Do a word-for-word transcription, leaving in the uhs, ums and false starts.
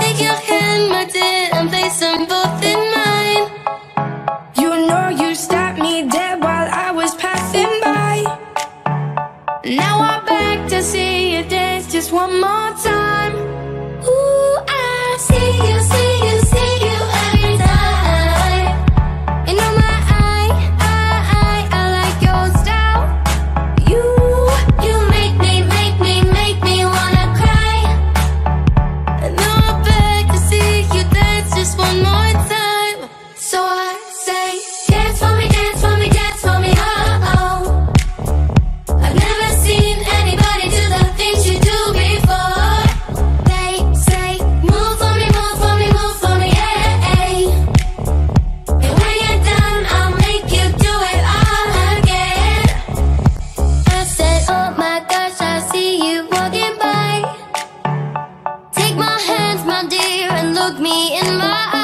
Take your hand, my dear, and place them both in mine. You know you stopped me dead while I was passing by. Now I'm back to see you dance just one more time. Ooh, I see you, see you, see you every time. And on my eye, I, I, I like your style. You, you make me, make me, make me wanna cry. And now I'm back to see you dance just one more time. So I say, Dance for me, dance for me, dance for me, oh, oh. I've never seen anybody do the things you do before. they say, Move for me, move for me, move for me, yeah, yeah. And when you're done, I'll make you do it all again. I said, oh my gosh, I see you walking by. Take my hands, my dear, and look me in my